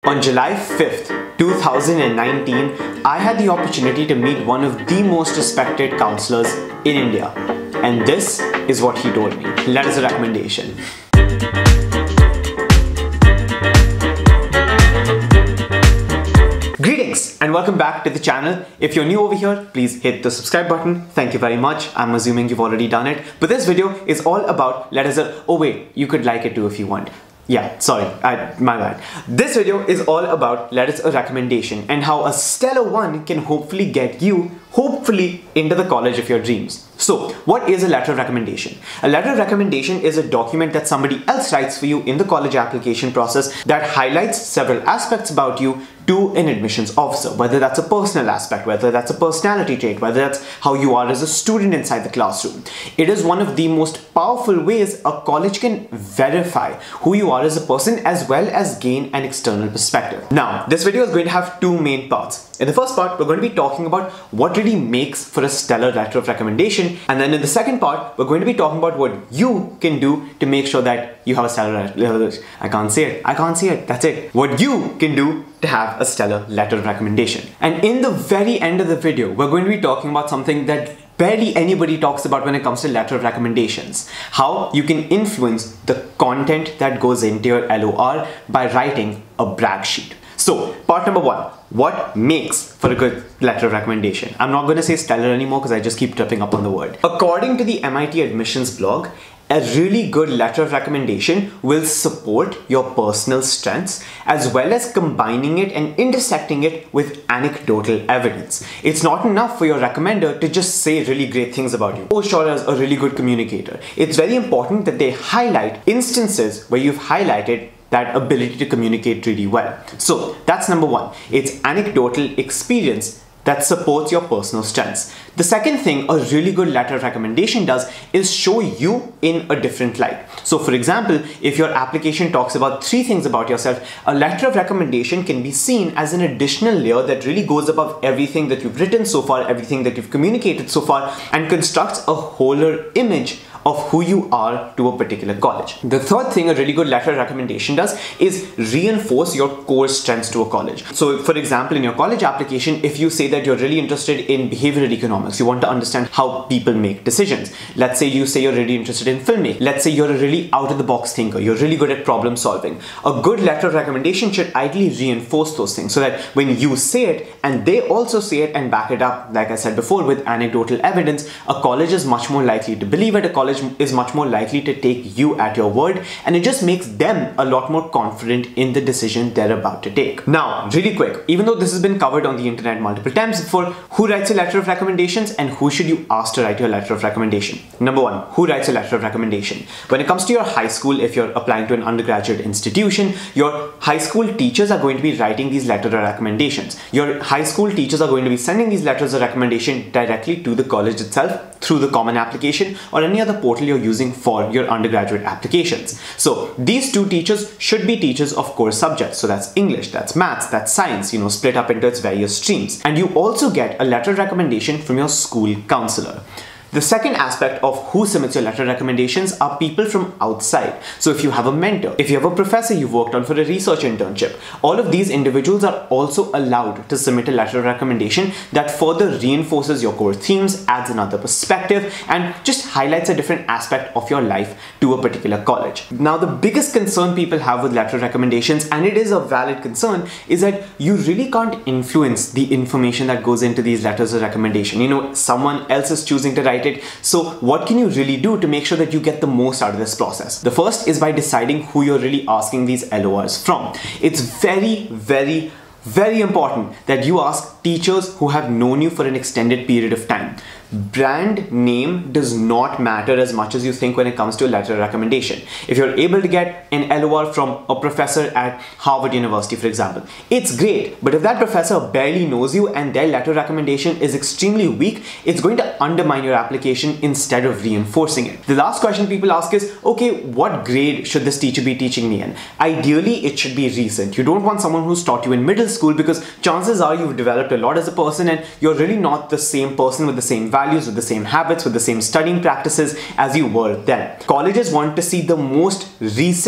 On July 5th, 2019, I had the opportunity to meet one of the most respected counselors in India. And this is what he told me. That is a recommendation. Greetings and welcome back to the channel. If you're new over here, please hit the subscribe button. Thank you very much. I'm assuming you've already done it. But this video is all about oh wait, you could like it too if you want. Yeah, sorry, my bad. This video is all about a recommendation and how a stellar one can hopefully get you, into the college of your dreams. So, what is a letter of recommendation? A letter of recommendation is a document that somebody else writes for you in the college application process that highlights several aspects about you to an admissions officer, whether that's a personal aspect, whether that's a personality trait, whether that's how you are as a student inside the classroom. It is one of the most powerful ways a college can verify who you are as a person as well as gain an external perspective. Now, this video is going to have two main parts. In the first part, we're going to be talking about what really makes for a stellar letter of recommendation, and then in the second part, we're going to be talking about what you can do to make sure that you have a stellar I can't say it, that's it. What you can do to have a stellar letter of recommendation. And in the very end of the video, we're going to be talking about something that barely anybody talks about when it comes to letter of recommendations. How you can influence the content that goes into your LOR by writing a brag sheet. So, part number one, what makes for a good letter of recommendation? I'm not going to say stellar anymore because I just keep tripping up on the word. According to the MIT admissions blog, a really good letter of recommendation will support your personal strengths as well as combining it and intersecting it with anecdotal evidence. It's not enough for your recommender to just say really great things about you. Oh, Shaurya is a really good communicator. It's very important that they highlight instances where you've highlighted that ability to communicate really well. So that's number one. It's anecdotal experience that supports your personal strengths. The second thing a really good letter of recommendation does is show you in a different light. So for example, if your application talks about 3 things about yourself, a letter of recommendation can be seen as an additional layer that really goes above everything that you've written so far, everything that you've communicated so far, and constructs a wholer image of who you are to a particular college. The third thing a really good letter of recommendation does is reinforce your core strengths to a college. So for example, in your college application, if you say that you're really interested in behavioral economics, you want to understand how people make decisions. Let's say you say you're really interested in filmmaking. Let's say you're a really out-of-the-box thinker. You're really good at problem solving. A good letter of recommendation should ideally reinforce those things so that when you say it and they also say it and back it up, like I said before, with anecdotal evidence, a college is much more likely to believe it. A college is much more likely to take you at your word, and it just makes them a lot more confident in the decision they're about to take. Now, really quick, even though this has been covered on the internet multiple times before, who writes a letter of recommendations and who should you ask to write your letter of recommendation? Number one, who writes a letter of recommendation? When it comes to your high school, if you're applying to an undergraduate institution, your high school teachers are going to be writing these letters of recommendations. Your high school teachers are going to be sending these letters of recommendation directly to the college itself through the common application or any other portal you're using for your undergraduate applications. So these 2 teachers should be teachers of core subjects. So that's English, that's maths, that's science, split up into its various streams. And you also get a letter of recommendation from your school counselor. The second aspect of who submits your letter of recommendations are people from outside. So if you have a mentor, if you have a professor you've worked on for a research internship, all of these individuals are also allowed to submit a letter of recommendation that further reinforces your core themes, adds another perspective, and just highlights a different aspect of your life to a particular college. Now, the biggest concern people have with letter of recommendations, and it is a valid concern, is that you really can't influence the information that goes into these letters of recommendation. Someone else is choosing to write it. So what can you really do to make sure that you get the most out of this process? The first is by deciding who you're really asking these LORs from. It's very, very, very important that you ask teachers who have known you for an extended period of time. Brand name does not matter as much as you think when it comes to a letter of recommendation. If you're able to get an LOR from a professor at Harvard University, for example, it's great. But if that professor barely knows you and their letter of recommendation is extremely weak, it's going to undermine your application instead of reinforcing it. The last question people ask is, okay, what grade should this teacher be teaching me in? Ideally, it should be recent. You don't want someone who's taught you in middle school because chances are you've developed a lot as a person and you're really not the same person with the same values, with the same habits, with the same studying practices as you were then. Colleges want to see the most recent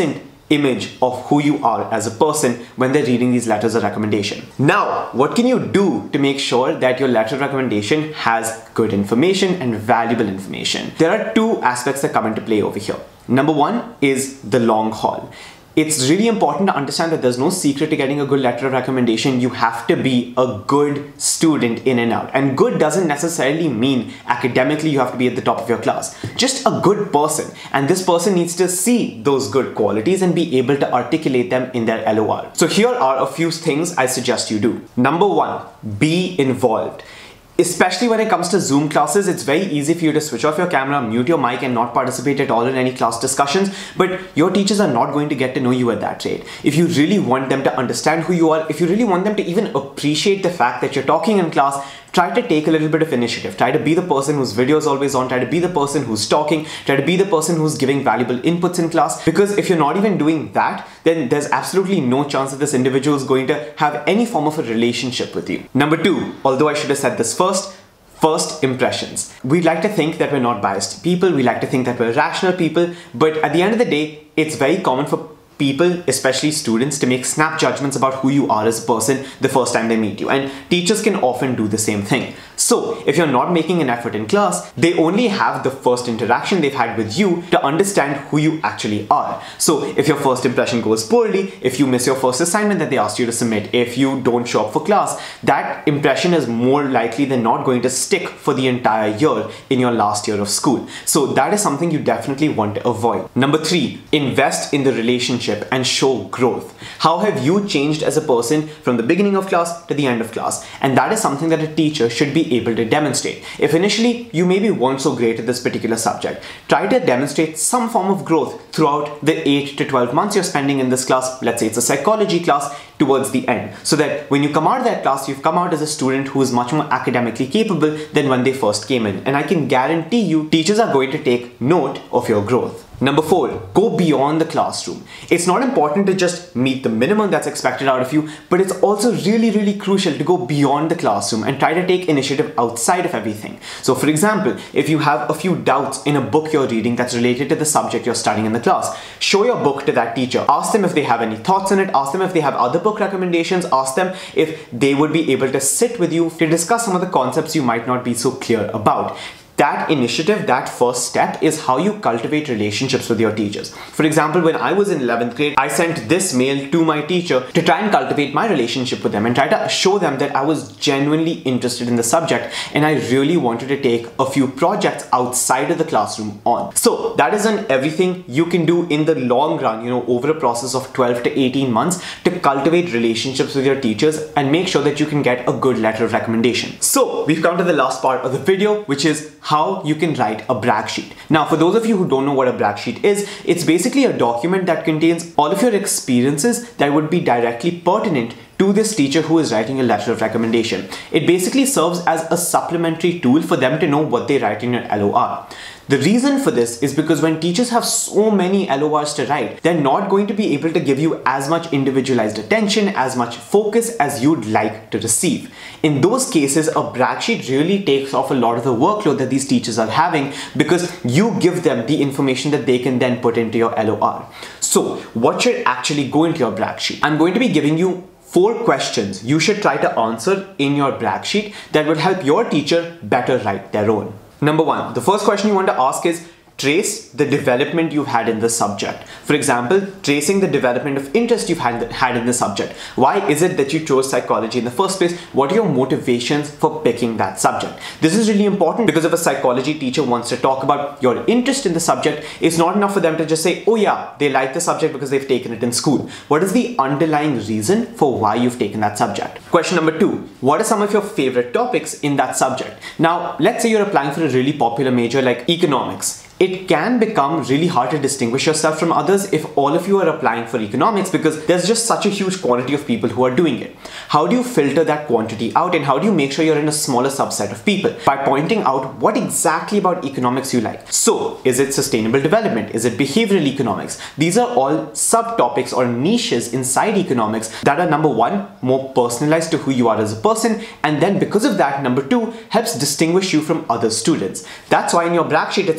image of who you are as a person when they're reading these letters of recommendation. Now, what can you do to make sure that your letter of recommendation has good information and valuable information? There are two aspects that come into play over here. Number one is the long haul. It's really important to understand that there's no secret to getting a good letter of recommendation. You have to be a good student in and out. And good doesn't necessarily mean academically you have to be at the top of your class. Just a good person. And this person needs to see those good qualities and be able to articulate them in their LOR. So here are a few things I suggest you do. Number one, be involved. Especially when it comes to Zoom classes, it's very easy for you to switch off your camera, mute your mic and not participate at all in any class discussions, but your teachers are not going to get to know you at that rate. If you really want them to understand who you are, if you really want them to even appreciate the fact that you're talking in class, try to take a little bit of initiative. Try to be the person whose video is always on. Try to be the person who's talking. Try to be the person who's giving valuable inputs in class. Because if you're not even doing that, then there's absolutely no chance that this individual is going to have any form of a relationship with you. Number two, although I should have said this first impressions. We like to think that we're not biased people. We like to think that we're rational people. But at the end of the day, it's very common for people, especially students, to make snap judgments about who you are as a person the first time they meet you. And teachers can often do the same thing. So if you're not making an effort in class, they only have the first interaction they've had with you to understand who you actually are. So if your first impression goes poorly, if you miss your first assignment that they asked you to submit, if you don't show up for class, that impression is more likely than not going to stick for the entire year in your last year of school. So that is something you definitely want to avoid. Number three, invest in the relationship and show growth. How have you changed as a person from the beginning of class to the end of class? And that is something that a teacher should be able to demonstrate. If initially you maybe weren't so great at this particular subject, try to demonstrate some form of growth throughout the 8 to 12 months you're spending in this class. Let's say it's a psychology class towards the end, so that when you come out of that class, you've come out as a student who is much more academically capable than when they first came in. And I can guarantee you, teachers are going to take note of your growth. Number four, go beyond the classroom. It's not important to just meet the minimum that's expected out of you, but it's also really, really crucial to go beyond the classroom and try to take initiative outside of everything. So for example, if you have a few doubts in a book you're reading that's related to the subject you're studying in the class, show your book to that teacher. Ask them if they have any thoughts in it. Ask them if they have other book recommendations. Ask them if they would be able to sit with you to discuss some of the concepts you might not be so clear about. That initiative, that first step, is how you cultivate relationships with your teachers. For example, when I was in 11th grade, I sent this mail to my teacher to try and cultivate my relationship with them and try to show them that I was genuinely interested in the subject and I really wanted to take a few projects outside of the classroom on. So that isn't everything you can do in the long run, over a process of 12 to 18 months to cultivate relationships with your teachers and make sure that you can get a good letter of recommendation. So we've come to the last part of the video, which is how you can write a brag sheet. Now, for those of you who don't know what a brag sheet is, it's basically a document that contains all of your experiences that would be directly pertinent to this teacher who is writing a letter of recommendation. It basically serves as a supplementary tool for them to know what they write in your LOR. The reason for this is because when teachers have so many LORs to write, they're not going to be able to give you as much individualized attention, as much focus as you'd like to receive. In those cases, a brag sheet really takes off a lot of the workload that these teachers are having because you give them the information that they can then put into your LOR. So what should actually go into your brag sheet? I'm going to be giving you 4 questions you should try to answer in your brag sheet that will help your teacher better write their own. Number 1, the first question you want to ask is, trace the development you've had in the subject. For example, tracing the development of interest you've had in the subject. Why is it that you chose psychology in the first place? What are your motivations for picking that subject? This is really important because if a psychology teacher wants to talk about your interest in the subject, it's not enough for them to just say, oh yeah, they like the subject because they've taken it in school. What is the underlying reason for why you've taken that subject? Question number 2, what are some of your favorite topics in that subject? Now, let's say you're applying for a really popular major like economics. It can become really hard to distinguish yourself from others if all of you are applying for economics because there's just such a huge quantity of people who are doing it. How do you filter that quantity out and how do you make sure you're in a smaller subset of people? By pointing out what exactly about economics you like. So, is it sustainable development? Is it behavioral economics? These are all subtopics or niches inside economics that are, number 1, more personalized to who you are as a person, and then because of that, number 2, helps distinguish you from other students. That's why in your brag sheet it's really important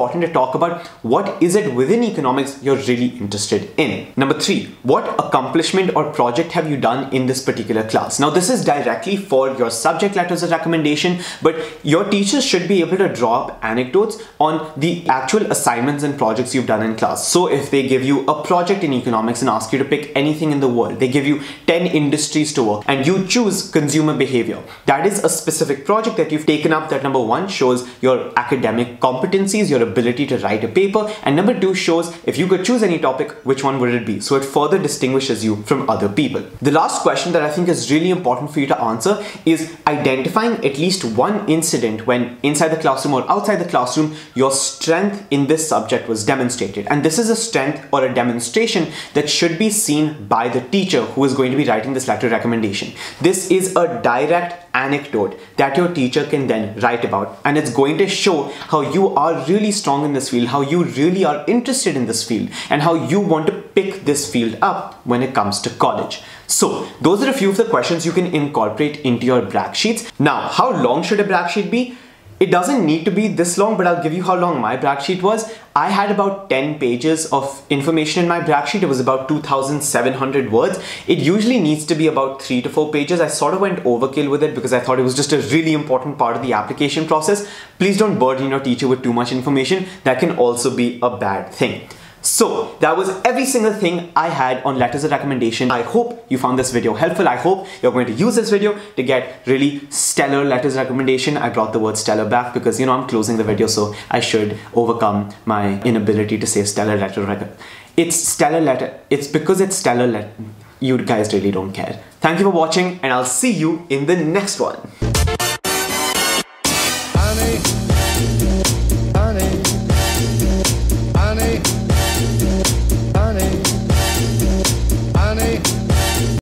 important to talk about what is it within economics you're really interested in. Number 3, what accomplishment or project have you done in this particular class? Now this is directly for your subject letters of recommendation, but your teachers should be able to draw up anecdotes on the actual assignments and projects you've done in class. So if they give you a project in economics and ask you to pick anything in the world, they give you 10 industries to work and you choose consumer behavior. That is a specific project that you've taken up that number 1 shows your academic competencies, your ability to write a paper, and number 2 shows if you could choose any topic, which one would it be? So it further distinguishes you from other people. The last question that I think is really important for you to answer is identifying at least one incident when inside the classroom or outside the classroom your strength in this subject was demonstrated. And this is a strength or a demonstration that should be seen by the teacher who is going to be writing this letter of recommendation. This is a direct anecdote that your teacher can then write about, and it's going to show how you are really strong in this field, how you really are interested in this field, and how you want to pick this field up when it comes to college. So those are a few of the questions you can incorporate into your brag sheets. Now, how long should a brag sheet be? It doesn't need to be this long, but I'll give you how long my brag sheet was. I had about 10 pages of information in my brag sheet. It was about 2,700 words. It usually needs to be about 3 to 4 pages. I sort of went overkill with it because I thought it was just a really important part of the application process. Please don't burden your teacher with too much information. That can also be a bad thing. So that was every single thing I had on letters of recommendation. I hope you found this video helpful. I hope you're going to use this video to get really stellar letters of recommendation. I brought the word stellar back because, you know, I'm closing the video, so I should overcome my inability to say stellar letter of recommendation. It's stellar letter. It's because it's stellar letter. You guys really don't care. Thank you for watching, and I'll see you in the next one.